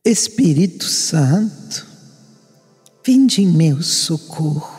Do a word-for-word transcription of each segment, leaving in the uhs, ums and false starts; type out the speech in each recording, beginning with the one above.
Espírito Santo, vinde em meu socorro.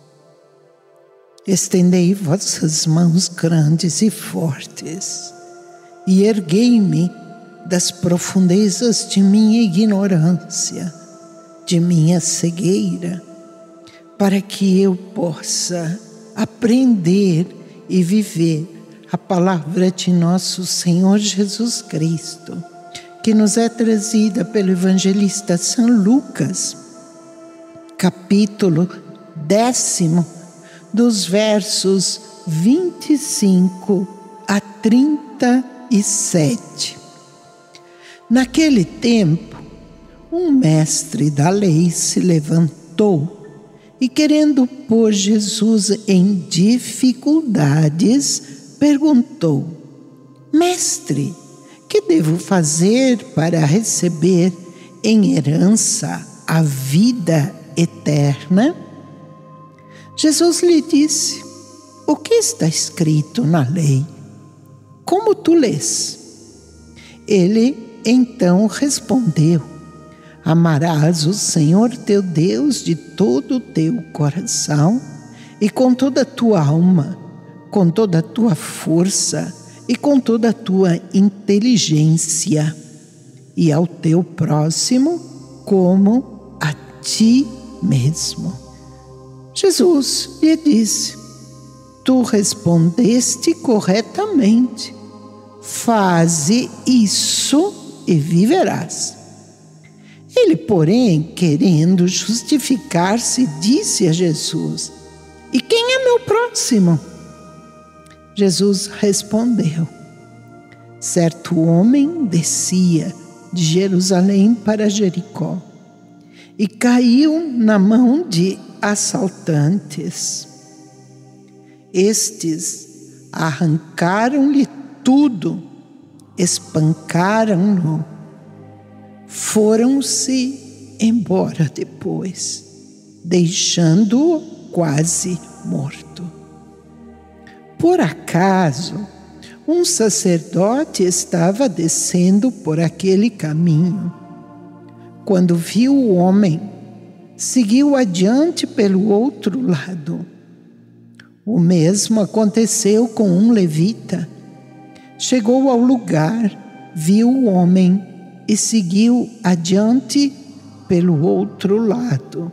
Estendei vossas mãos grandes e fortes, e erguei-me das profundezas de minha ignorância, de minha cegueira, para que eu possa aprender e viver a palavra de nosso Senhor Jesus Cristo, que nos é trazida pelo evangelista São Lucas, capítulo décimo, dos versos vinte e cinco a trinta e sete. Naquele tempo, um mestre da lei se levantou e, querendo pôr Jesus em dificuldades, perguntou: Mestre, que devo fazer para receber em herança a vida eterna? Jesus lhe disse: O que está escrito na lei? Como tu lês? Ele então respondeu: Amarás o Senhor teu Deus de todo o teu coração e com toda a tua alma, com toda a tua força e com toda a tua inteligência, e ao teu próximo como a ti mesmo. Jesus lhe disse: Tu respondeste corretamente. Faze isso e viverás. Ele, porém, querendo justificar-se, disse a Jesus: E quem é meu próximo? Jesus respondeu: Certo homem descia de Jerusalém para Jericó e caiu na mão de assaltantes. Estes arrancaram-lhe tudo, espancaram-no, foram-se embora depois, deixando-o quase morto. Por acaso, um sacerdote estava descendo por aquele caminho. Quando viu o homem, seguiu adiante pelo outro lado. O mesmo aconteceu com um levita. Chegou ao lugar, viu o homem e seguiu adiante pelo outro lado.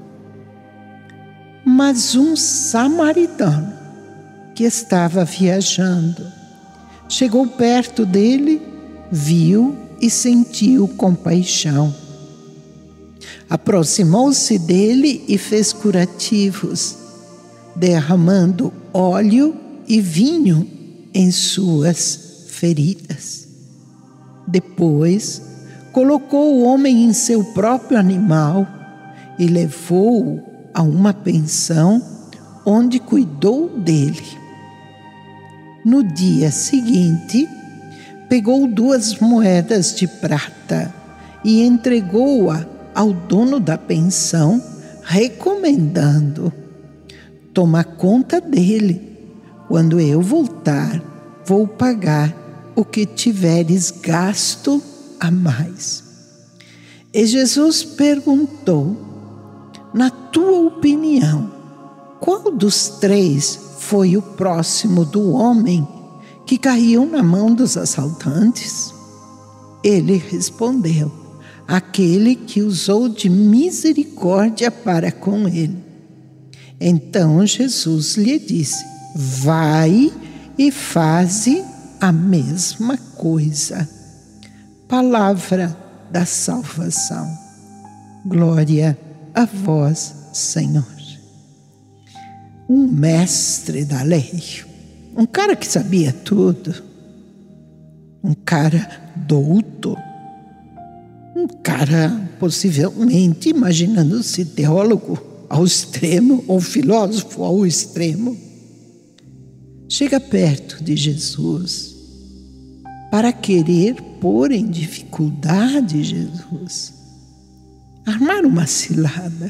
Mas um samaritano, que estava viajando, chegou perto dele, viu e sentiu compaixão. Aproximou-se dele e fez curativos, derramando óleo e vinho em suas feridas. Depois, colocou o homem em seu próprio animal e levou-o a uma pensão onde cuidou dele. No dia seguinte, pegou duas moedas de prata e entregou-a ao dono da pensão, recomendando: Toma conta dele. Quando eu voltar, vou pagar o que tiveres gasto a mais. E Jesus perguntou: Na tua opinião, qual dos três foi o próximo do homem que caiu na mão dos assaltantes? Ele respondeu: Aquele que usou de misericórdia para com ele. Então Jesus lhe disse: Vai e faze a mesma coisa. Palavra da salvação. Glória a vós, Senhor. Um mestre da lei, um cara que sabia tudo, um cara douto, um cara possivelmente imaginando-se teólogo ao extremo ou filósofo ao extremo, chega perto de Jesus para querer pôr em dificuldade Jesus, armar uma cilada.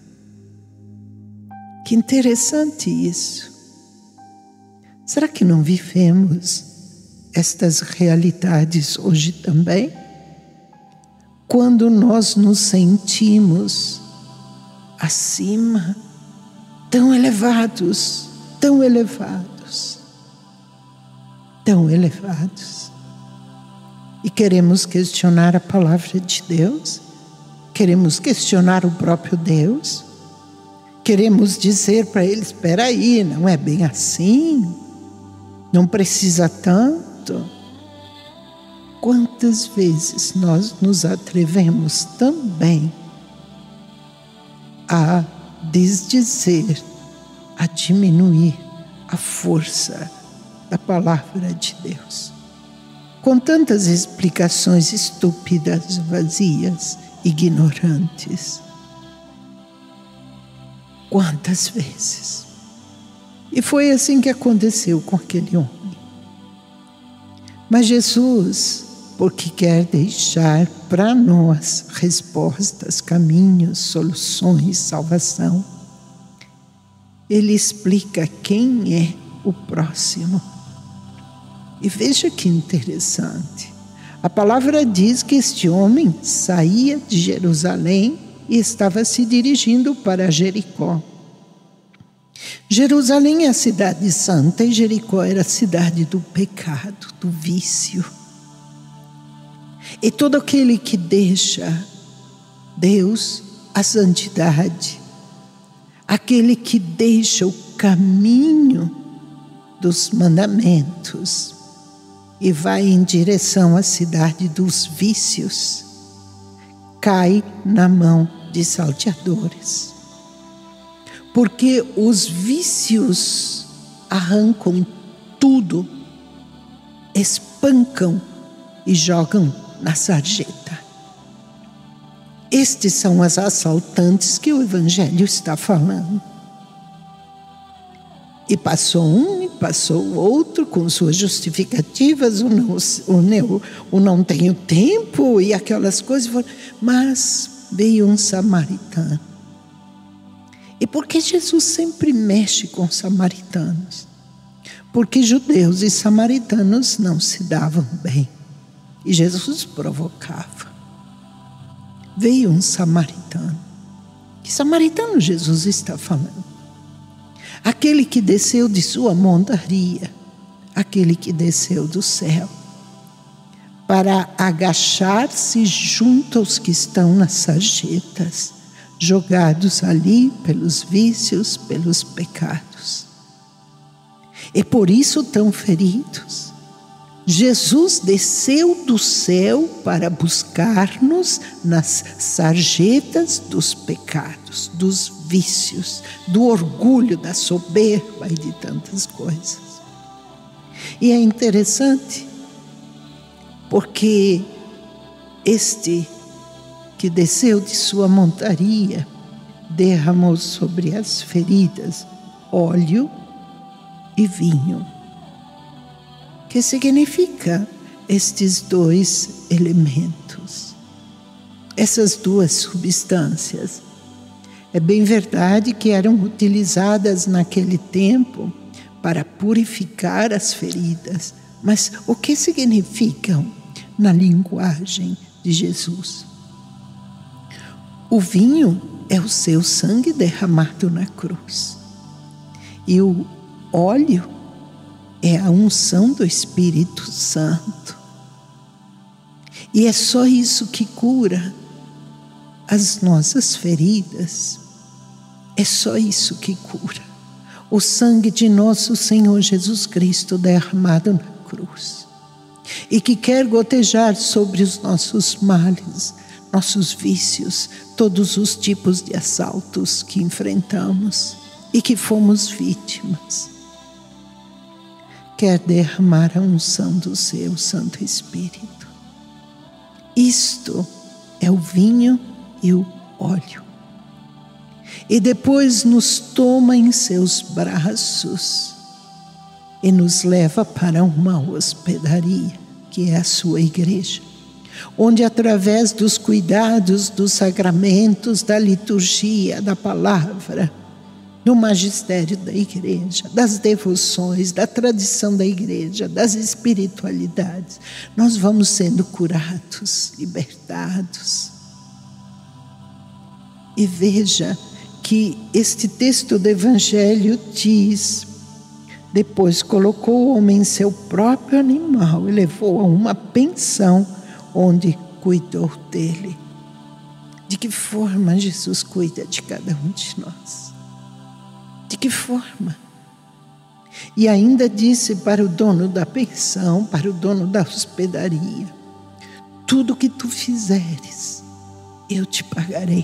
Que interessante isso. Será que não vivemos estas realidades hoje também? quando nós nos sentimos acima, tão elevados, tão elevados, tão elevados, e queremos questionar a palavra de Deus, queremos questionar o próprio Deus, queremos dizer para Ele: espera aí, não é bem assim, não precisa tanto. Quantas vezes nós nos atrevemos também a desdizer, a diminuir a força da palavra de Deus, com tantas explicações estúpidas, vazias, ignorantes. Quantas vezes? E foi assim que aconteceu com aquele homem. Mas Jesus, porque quer deixar para nós respostas, caminhos, soluções, salvação, Ele explica quem é o próximo. E veja que interessante. A palavra diz que este homem saía de Jerusalém e estava se dirigindo para Jericó. Jerusalém é a cidade santa e Jericó era a cidade do pecado, do vício. E todo aquele que deixa Deus, a santidade, aquele que deixa o caminho dos mandamentos e vai em direção à cidade dos vícios, cai na mão de salteadores. Porque os vícios arrancam tudo, espancam e jogam na sarjeta. Estes são os assaltantes que o Evangelho está falando. E passou um e passou o outro com suas justificativas, o não, o não, o não tenho tempo e aquelas coisas. Mas veio um samaritano. E por que Jesus sempre mexe com samaritanos? Porque judeus e samaritanos não se davam bem. E Jesus provocava. Veio um samaritano. Que samaritano Jesus está falando? Aquele que desceu de sua montaria, aquele que desceu do céu, para agachar-se junto aos que estão nas sarjetas, jogados ali pelos vícios, pelos pecados. E por isso tão feridos. Jesus desceu do céu para buscar-nos nas sarjetas dos pecados, dos vícios, do orgulho, da soberba e de tantas coisas. E é interessante, porque este que desceu de sua montaria derramou sobre as feridas óleo e vinho. Que significa estes dois elementos, essas duas substâncias? É bem verdade que eram utilizadas naquele tempo para purificar as feridas, mas o que significam na linguagem de Jesus? O vinho é o seu sangue derramado na cruz, e o óleo é a unção do Espírito Santo. E é só isso que cura as nossas feridas. É só isso que cura. O sangue de nosso Senhor Jesus Cristo derramado na cruz. E que quer gotejar sobre os nossos males, nossos vícios, todos os tipos de assaltos que enfrentamos e que fomos vítimas. Quer derramar a unção do seu Santo Espírito. Isto é o vinho e o óleo. E depois nos toma em seus braços e nos leva para uma hospedaria, que é a sua igreja, onde através dos cuidados, dos sacramentos, da liturgia, da palavra, do magistério da igreja, das devoções, da tradição da igreja, das espiritualidades, nós vamos sendo curados, libertados. E veja que este texto do Evangelho diz: depois colocou o homem em seu próprio animal e levou a uma pensão onde cuidou dele. De que forma Jesus cuida de cada um de nós? De que forma? E ainda disse para o dono da pensão, para o dono da hospedaria: tudo que tu fizeres, eu te pagarei.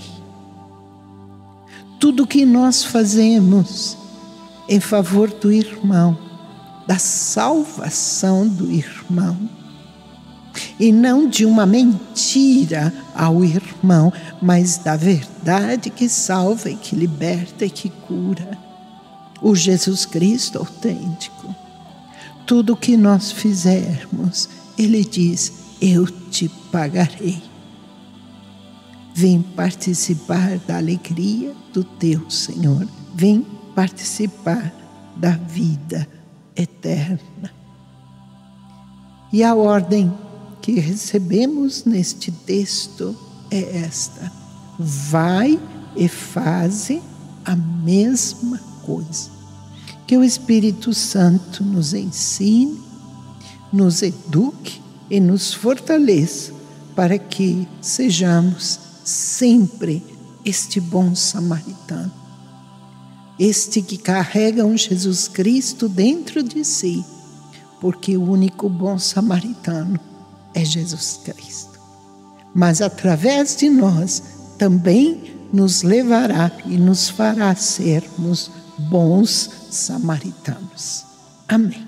Tudo que nós fazemos em favor do irmão, da salvação do irmão, e não de uma mentira ao irmão, mas da verdade que salva e que liberta e que cura. O Jesus Cristo autêntico. Tudo que nós fizermos, Ele diz: eu te pagarei. Vem participar da alegria do teu Senhor. Vem participar da vida eterna. E a ordem que recebemos neste texto é esta: vai e faze a mesma coisa. Que o Espírito Santo nos ensine, nos eduque e nos fortaleça para que sejamos sempre este bom samaritano, este que carrega um Jesus Cristo dentro de si, porque o único bom samaritano é Jesus Cristo. Mas através de nós também nos levará e nos fará sermos bons samaritanos. Amém.